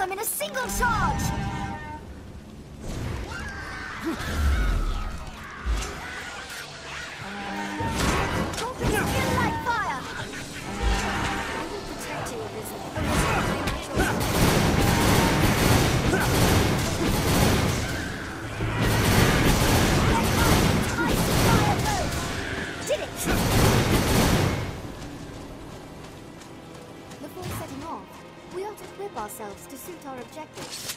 them in a single charge! Scorpions feel like fire! I will protect you with this. Did it! Before setting off, we ought to equip ourselves to suit our objectives.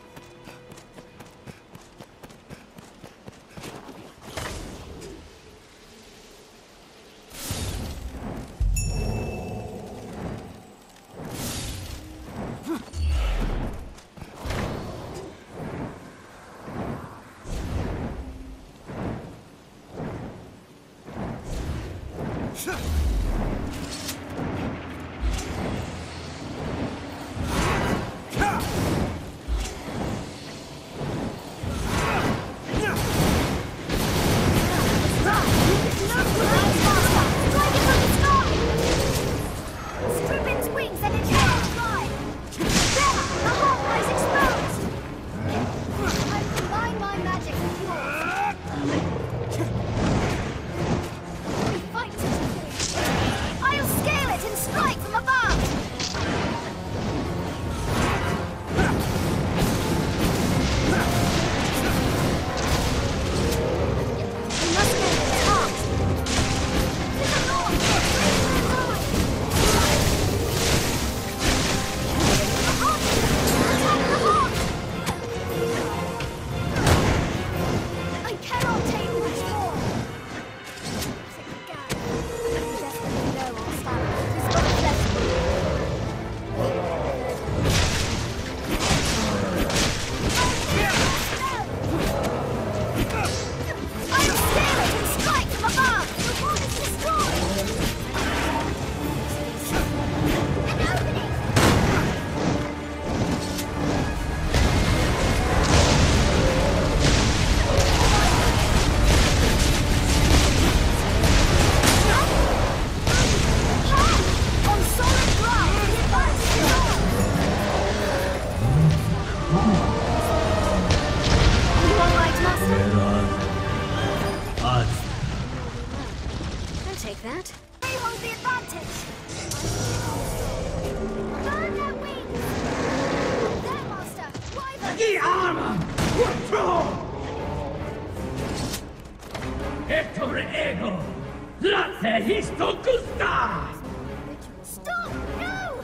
Stop! No!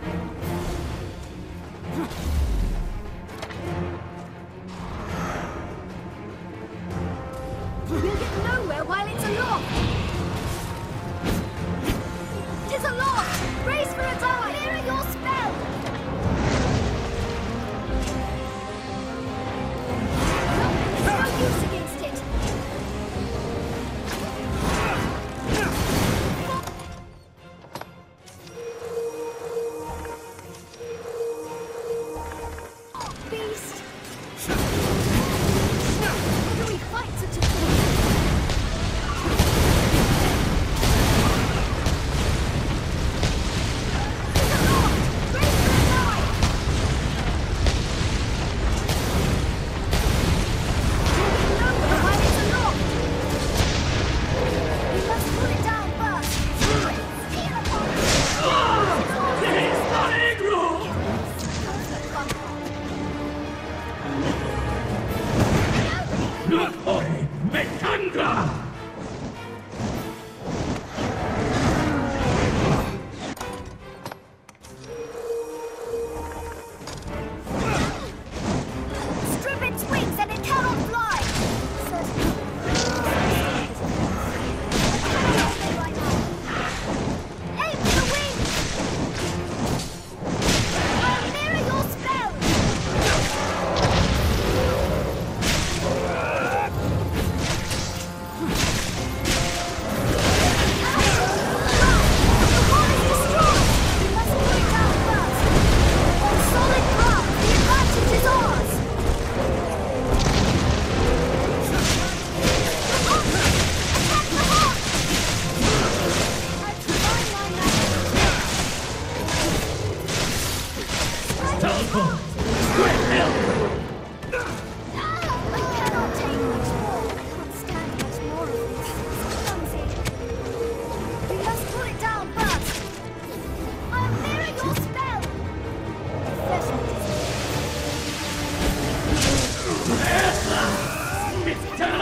We'll get nowhere while it's aloft! Tis aloft! Brace for a dive! Clearing your spell! No use against it! Beast! How do we fight such a thing? Skin like fire.